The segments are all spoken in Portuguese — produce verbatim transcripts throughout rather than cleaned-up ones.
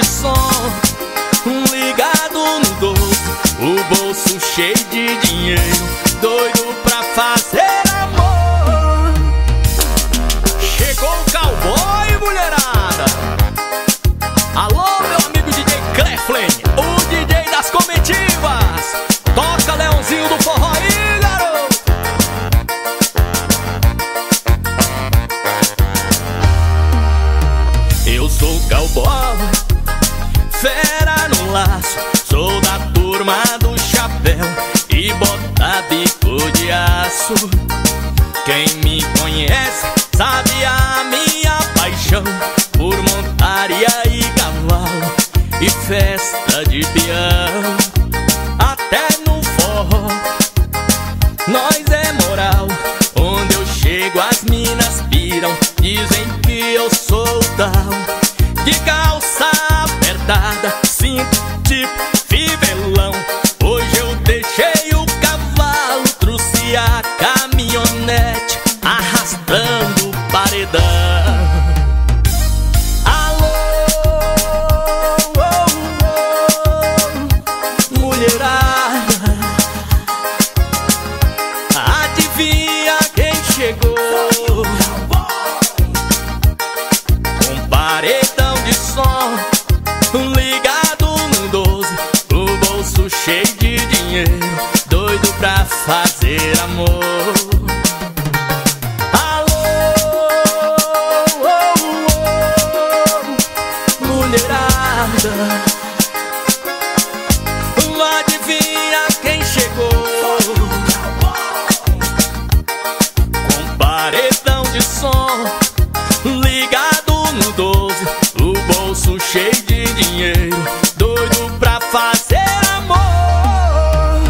de som, ligado no doce, o bolso cheio de dinheiro, doido pra fazer amor. Chegou o cowboy, mulherada. Alô, meu amigo D J Cleflin, o D J das comitivas. Toca Leãozinho do forró aí, garoto. Eu sou cowboy, fera no laço, sou da turma do chapéu e bota bico de aço. Quem me conhece sabe a minha paixão por montaria e cavalo e festa de peão. Até no forró nós é moral, onde eu chego as minas piram, dizem que eu sou tal, de calça apertada, cinto tipo fivelão. Hoje eu deixei o cavalo, trouxe a caminhonete, arrastando o paredão. Alô, oh, oh, mulherada, adivinha quem chegou? Um paredão de som, ligado no doze, o bolso cheio de dinheiro, doido pra fazer amor. Alô, oh, oh, mulherada, adivinha quem chegou? Com paredão de som, ligado no doze, o bolso cheio de dinheiro, doido pra fazer amor.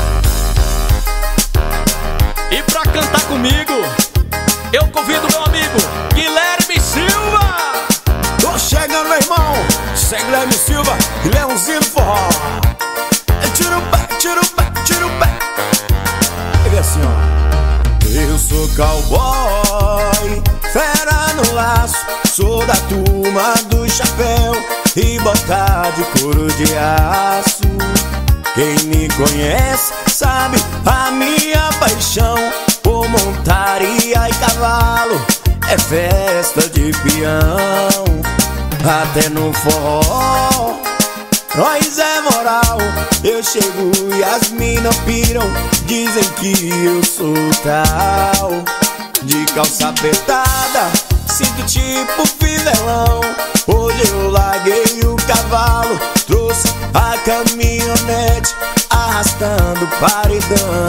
E pra cantar comigo, eu convido meu amigo Guilherme Silva. Tô chegando, meu irmão, Zé Guilherme Silva e Leãozinho do forró. Tira o pé, tira o pé, tira o pé. Ele é assim, ó. Eu sou cowboy, fera no laço, sou da turma do chapéu e bota de couro de aço. Quem me conhece sabe a minha paixão por montaria e cavalo, é festa de peão. Até no forró nós é moral, eu chego e as minas piram, dizem que eu sou tal, de calça apertada, cinto tipo fivelão. Hoje eu larguei o cavalo, trouxe a caminhonete, arrastando o paredão.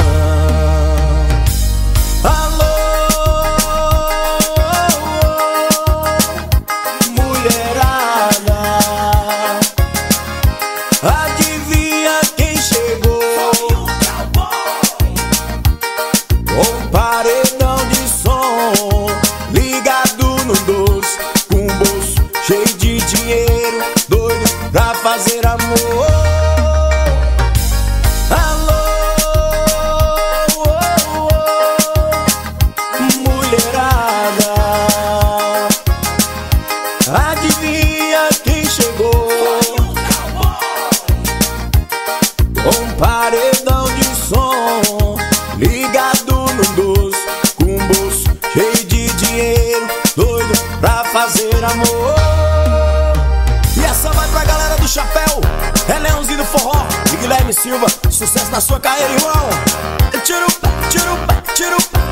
Alô, mulherada, adivinha quem chegou? Com paredão de som, ligado no doce, com bolso cheio de dinheiro, doido pra fazer amor. Alô, oh, oh, mulherada, adivinha quem chegou? Com paredão de som, ligado no doce, com bolso cheio de dinheiro, doido pra fazer amor. E essa vai pra galera do chapéu, é Leãozinho do forró e Guilherme Silva. Sucesso na sua carreira, irmão. Tira o pé, tira o pé, tira o pé.